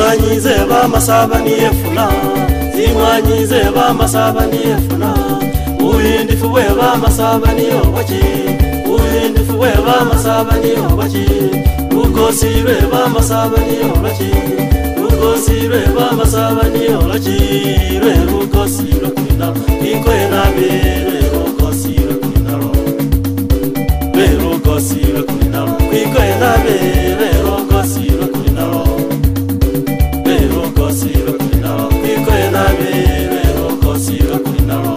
Zimwanyize bamasaba niyefuna, zimwanyize bamasaba niyefuna. Uhindifu we bamasaba niyo baki, uhindifu we bamasaba niyo baki. Lukosirwe bamasaba niyo baki, lukosirwe bamasaba niyo baki. Rwe lukosirwe kuinalo, ikoye nabere lukosirwe kuinalo. Rwe lukosirwe kuinalo, ikoye nabere lukosirwe kuinalo. Rwe lukosirwe kuinalo, ikoye nabere lukosirwe kuinalo.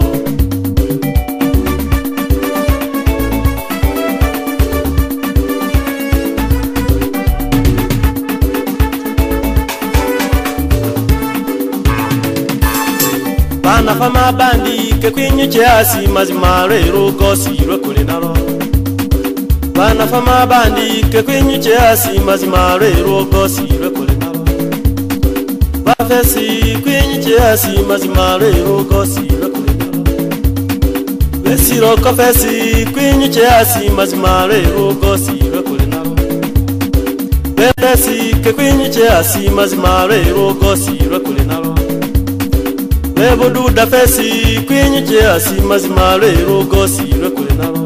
Bana fama bandi ke kwinyu chasi mazima rero gosirwe kulinalo. Bana fama bandi ke kwinyu chasi mazima rero gosirwe kulinalo. Bafesi kwinyu chasi mazima rero gosirwe kulinalo. Besiro kofesi kwinyu chasi mazima rero gosirwe kulinalo. Befesi ke kwinyu chasi mazima rero gosirwe kulinalo. Ebo duda fesi kwinyi chasi mazima rero gosirwe kulinalo.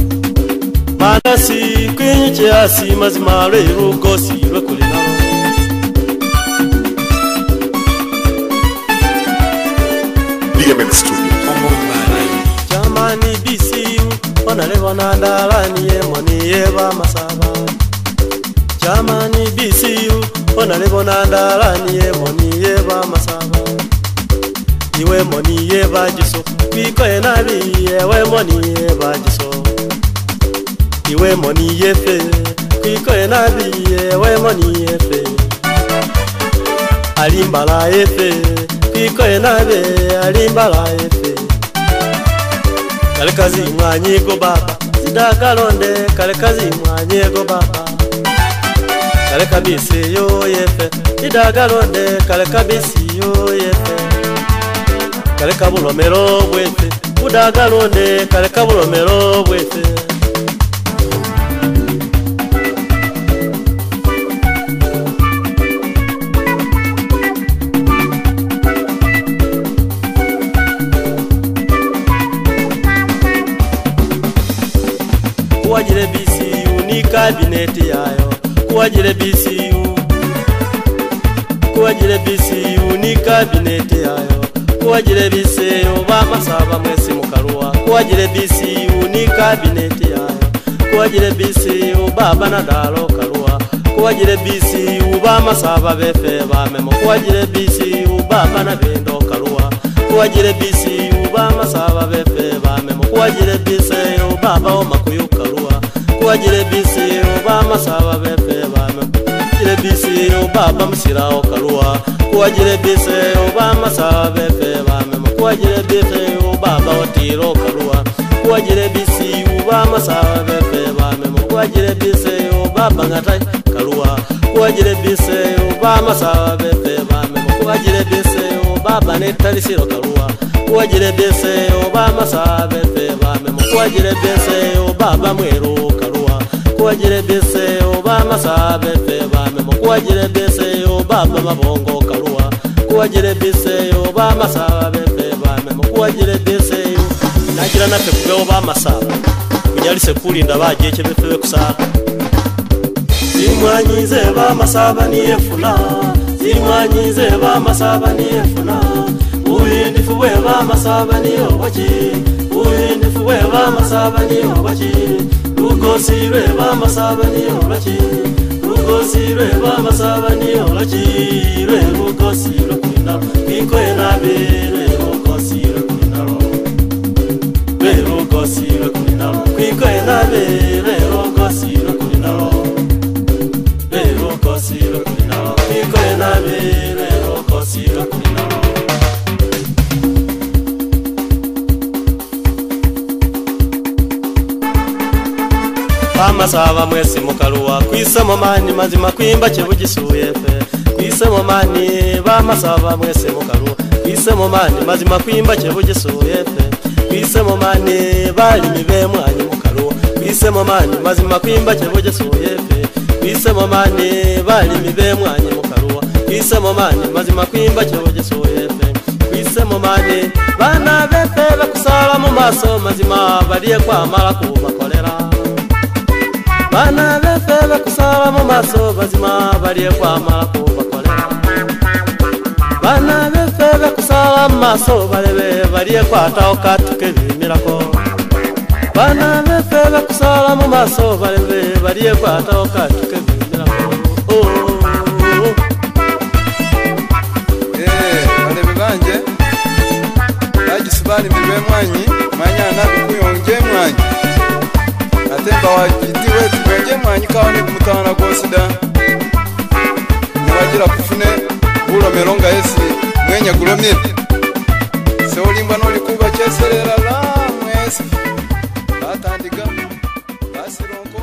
Manasi kwinyi chasi mazima rero gosirwe kulinalo. DMN Studio. Jamani BCU onalevo nandalani yemoni yeba masaba. Jamani BCU onalevo nandalani yemoni yeba masaba. Iwe moni ye bajiso, kwiko enabi ewe moni ye bajiso. Iwe moni ye fe, kwiko enabi ewe moni ye fe. Alimbala ye fe, kwiko enabi alimbala ye fe. Kalekazi mwanyi go baba, zidagalonde kalekazi mwanyi go baba. Kalekabisi yo ye fe, zidagalonde kalekabisi yo ye fe. Kaleka bulomero bwete, udagalonde kaleka bulomero bwete. Kuwajire BCU ni kabineti yayo, kuwajire BCU, kuwajire BCU ni kabineti yayo. Kuwajire BCU bamasaba mwesi mukaruwa, kuwajire BCU ni kabineti yayo. Kuwajire BCU baba nadalo karuwa, kuwajire BCU bamasaba befe bamemo. Kuwajire BCU baba nabendo karuwa, kuwajire BCU bamasaba befe bamemo. Kuwajire BCU baba omakuyu karuwa, kuwajire BCU bamasaba befe bamemo. Kuwajire BCU baba musirao karuwa, kuwajire BCU bamasaba befe bamemo. Kuwajire BCU baba otiro karuwa, kuwajire BCU bamasaba befe bamemo. Kuwajire BCU baba ngatai karuwa, kuwajire BCU bamasaba befe bamemo. Kuwajire BCU baba netalisiro karuwa, kuwajire BCU bamasaba befe bamemo. Kuwajire BCU baba mweru karuwa, kuwajire BCU bamasaba befe bamemo. Kuwajire BCU baba mabongo karuwa, kuwajire BCU bamasaba befe bamemo. Kuwajire BCU nagira nafe kubeho bamasaba kunyalise kulinda baje chebefe kusaba. Zimwanyize bamasaba niyefuna, zimwanyize bamasaba niyefuna. Uhindifu we bamasaba niyo baki, uhindifu we bamasaba niyo baki. Lukosirwe bamasaba niyo baki, lukosirwe bamasaba niyo baki. Rwe lukosirwe kuinalo, ikoye nabere lukosirwe kuinalo. Rwe lukosirwe kuinalo, ikoye nabere lukosirwe kuinalo. Rwe lukosirwe kuinalo, ikoye nabere lukosirwe kuinalo. Bamasaba mwesi mukaruwa, kwisemo mani mazima kwimba chebugisuye fe. Kwisemo mani bamasaba mwesi mukaruwa, kwisemo mani mazima kwimba chebugisuye fe. Kwisemo mani bali mibe mwanyi mukaruwa, kwisemo mani mazima kwimba chebugisuye fe. Kwisemo mani bali mibe mwanyi mukaruwa, kwisemo mani mazima kwimba kyoje soyefe kwisemo mani bana befe bakusala mu maso mazima baliye kwamala kubakolera bana befe bakusala mu maso mazima baliye kwamala kubakolera bana befe bakusala mu maso balebe baliye kwataho katuke bimirako bana befe bakusala mu maso balebe baliye kwataho katuke bimirako balebe banje bagisibali milwe mwanyi manyana kuyonge mwanyi atemba wajiti wetu kwenye mwanyi kawani kumutana gosida niwagira kufune ulo meronga esi mwenya gulomye seolimba noli kuba cheserera la mwesi batandiga basirongo